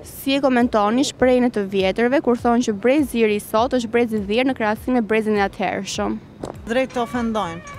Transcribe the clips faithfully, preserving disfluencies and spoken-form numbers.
Si e komentoni shprehjen e të vjetërve kur thonë që brezi i ri sot është brezi i dhirë në krahasim me brezin e atëhershëm? Drejt të ofendojnë.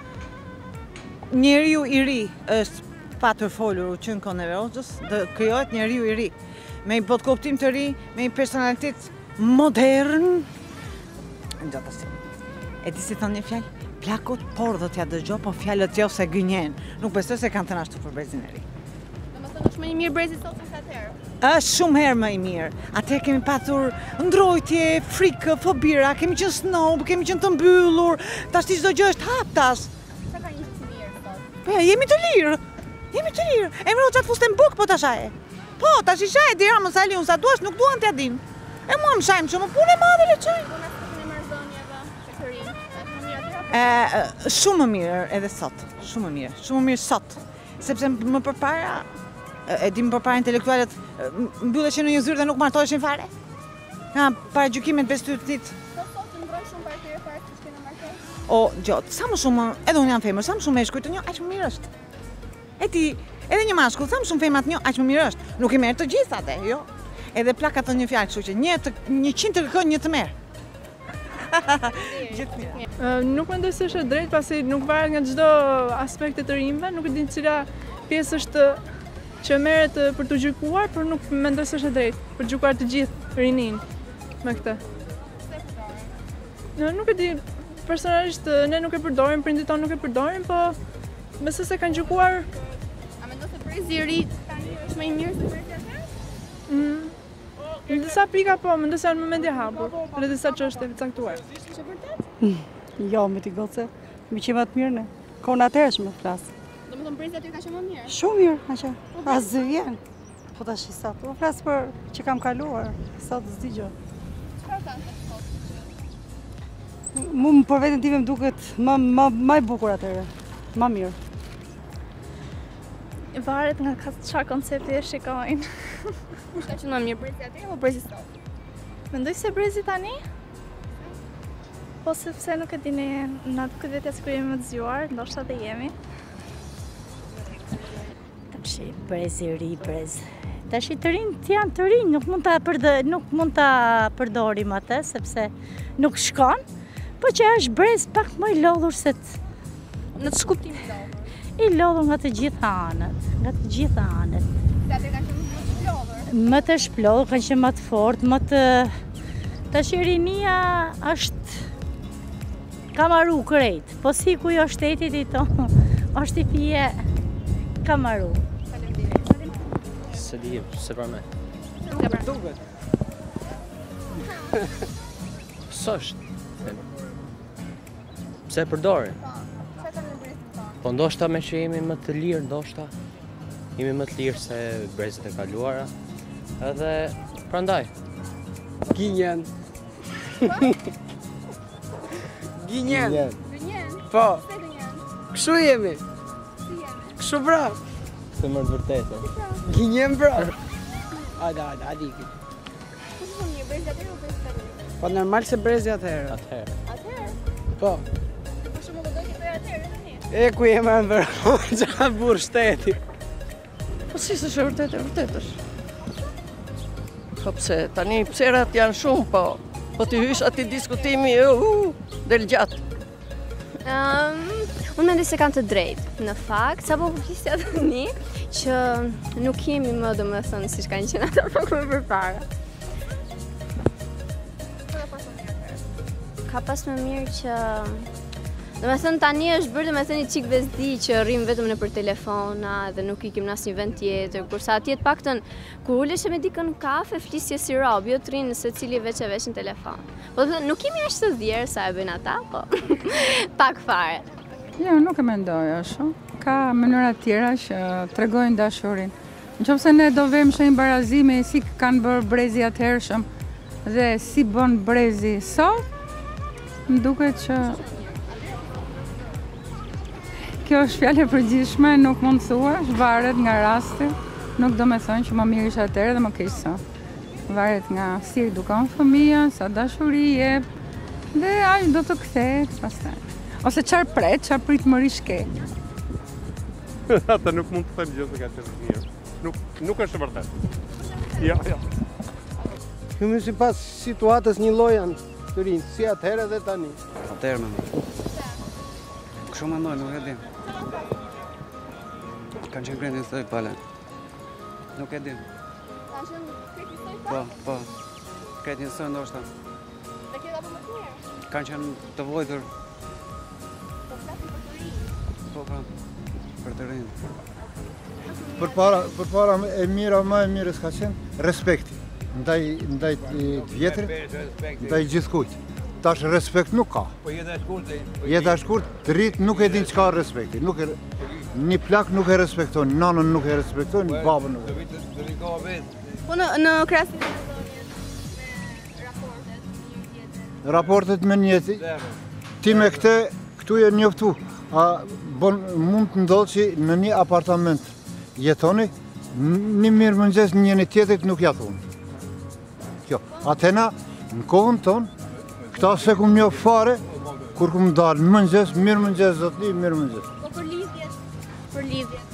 Njeriu i ri është pa të folur u qenë kohën e Roxhës, dhe krijohet njeriu i ri me një botkuptim të ri, me një personalitet modern. Gjatësi. E di si thonë një fjalë? Plakut por do t'ja dëgjoj, po fjalët jo se gënjen. Nuk besoj se kanë thënë ashtu për brezin e ri. Domethënë është më i mirë brezi sot se atëherë. Është shumë herë më i mirë. Atëherë kemi patur ndrojtje, frikë, fobira, kemi qenë snob, kemi qenë të mbyllur. Tash çdo gjë është hap tash. Sa ka një të mirë sot? Po ja, jemi të lirë. Jemi të lirë. Emre Hoxha të fuste në buk, po tash aje. Po, tash i shaj dira më sali unë sa duash, nuk duan t'ja din. E mua më shajmë që më punë e madhe le çaj. E, shumë më mirë edhe sot, shumë më mirë, shumë më mirë sot, sepse më përpara, e di më përpara intelektualet mbylleshin në një zyrë dhe nuk martoheshin fare. Ja, para gjykimet bestytit. Po sot të ndroj shumë para tyre fare që s'kena martohë. O, gjotë, sa më shumë, edhe unë jam femër, sa më shumë meshkuj të një, aq më mirë është. E ti, edhe një mashkull, sa më shumë femrat një, aq më mirë është. Nuk i merr të gjithë atë, jo. Edhe plaka të një fjalë, kështu që një të njëqind të kërkon, një të merr. Uh, nuk mendoj se është e drejtë pasi nuk varet nga çdo aspekte të rinjve, nuk e di cila pjesë është që merret për të gjykuar, por nuk mendoj se është e drejtë për të gjykuar të gjithë rinin me këtë. Në, nuk e di, personalisht ne nuk e përdorim, prindit tonë nuk e përdorim, po besoj se kanë gjykuar. A mendon se brezi i ri tani është më i mirë se brezi atëherë? Mm. Në disa pika po, më ndëse janë momenti hapur, në disa çështje të caktuar. Është vërtet? Jo, me t'i goce, mi që më të mirë ne. Kohën atëhershme më flasë. Do më thonë brezi aty ka qenë më mirë? Shumë mirë, aqe. As zë vjen. Po tash i sot. Po flasë për që kam kaluar, sot s'di gjë. Çfarë kanë të sot? Mu më për vetën time më duket më më më e bukur atëherë, më mirë. Varet nga çfarë koncepti e shikojnë. Ka qenë më mirë brezi atëherë apo brezi sot? Mendoj se brezi tani? Po sepse nuk e dini, na duket vetja sikur jemi më të zgjuar, ndoshta dhe jemi. Tash brezi i ri, brez. Tash të rinjt janë të rinj, nuk mund ta përdor, nuk mund ta përdorim atë sepse nuk shkon, po që është brez pak më i lodhur se Në të shkuptim i lodhur. I lodhur nga të gjitha anët, nga të gjitha anët. Se atë ka qenë më të shplodhur. Më të shplodhur, kanë qenë më të fortë, më të tash rinia është ka marru krejt, po si ku jo shtetit i tonë, është i fije ka marru. Se di, se pra me. Duket. Së është. Pse përdore? Po ndoshta me që jemi më të lirë, ndoshta jemi më të lirë se brezit e kaluara, edhe prandaj. Gjenjen. Gjenjen. Gënjen? Po, Pse gënjen? kështu jemi. Si jemi? Kështu bra. Se më të vërtetë. Gjenjen bra. Hajde, hajde, hajde iki. Po të thonë mirë brezi atëherë apo brezi tani? Po normal se brezi atëherë. Atëherë. Atëherë? Po. Po shumë do të bëj atëherë tani. E ku jemi në vërë, qa burë shteti. Po si s'është e vërtet, e vërtet është. Po pse, tani pserat janë shumë, po po t'i hysh ati diskutimi, u, del gjatë. Um, unë mendoj se kanë të drejtë. Në fakt, sapo po flisja tani që nuk jemi më domethënë siç kanë qenë ata pak më përpara. Ka pas më mirë që domethënë tani është bërë domethënë një çik vezdi që rrim vetëm nëpër telefona dhe nuk ikim në asnjë vend tjetër, kurse atje të paktën kur uleshe me dikën në kafe, flisje si rob, jo të rinë secili veç e veç në telefon. Po domethënë nuk jemi as të djerë sa e bëjnë ata, po pak fare. Jo, nuk e mendoj ashtu. Ka mënyra tjera që tregojnë dashurin. Nëse ne do vëmë një barazime si kanë bërë brezi atëhershëm dhe si bën brezi sot, më duket që kjo është fjallë e përgjithshme, nuk mund të thuash, varet nga rasti, nuk do me thonë që më mirë ishte atëherë dhe më keq sot. Varet nga si edukon fëmija, sa dashuri jep, dhe ai do të kthehet pastaj. Ose çfarë pret, çfarë pritmërish ke. Ata nuk mund të thënë gjë se ka qenë mirë. Nuk nuk është e vërtetë. Jo, jo. Hymë si pas situatës një lloj janë të rinj, si atëherë dhe tani. Atëherë më. Kështu mendoj, nuk e di. Kanë qenë krejt njësoj pale. Nuk e di. Kanë qenë krejt njësoj Po, pale? po. Krejt njësoj ndoshta. Dhe kjeta për më të mirë? Kanë qenë të vojtur. Po flasim për të rinj. Po, po. Për të rinj. Për para, për para e mira, ma e mirës ka qenë respekti. Ndaj, ndaj të vjetrit, ndaj gjithkujt. Tash respekt nuk ka. Po jeta e shkurtë. Jeta e shkurtë, të rritë nuk e din çka është respekti. Nuk e, një plak nuk e respekton, nanën nuk e respekton, babën nuk e. Po në, në krahasim me raportet, Raportet me njëti, ti me këte, këtu e njoftu, a bon, mund të ndodhë që në një apartament jetoni, një mirë mëngjes njëni tjetrit nuk ja thonë. Kjo, atena, në kohën tonë, këta se kum një fare, kur kum dalë mëngjes, mirë mëngjes, zotli, mirë mëngjes. po për lidhjet, për lidhjet.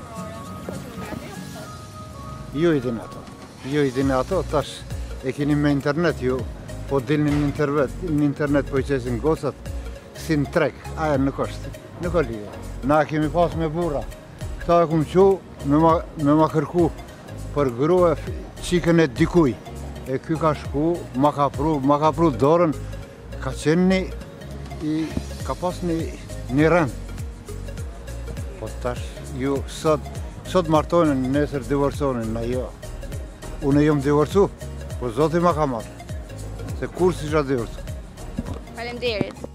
Jo i din ato, jo i din ato, tash e keni me internet ju, po dilni në internet, në internet po i qesin gocat, si në trek, aja nuk është, nuk o lidhje. Na kemi pas me burra, këta e kum qu, me ma, me ma kërku për grua qikën e dikuj. E ky ka shku, ma ka pru, ma ka pru dorën, ka qenë një, i, ka pas një, një rënd. Po tash, ju sot, sot martojnë, nesër divorconin, na jo. Unë jom divorcu, po zoti ma ka marrë, se kur si qa divorcu. Faleminderit.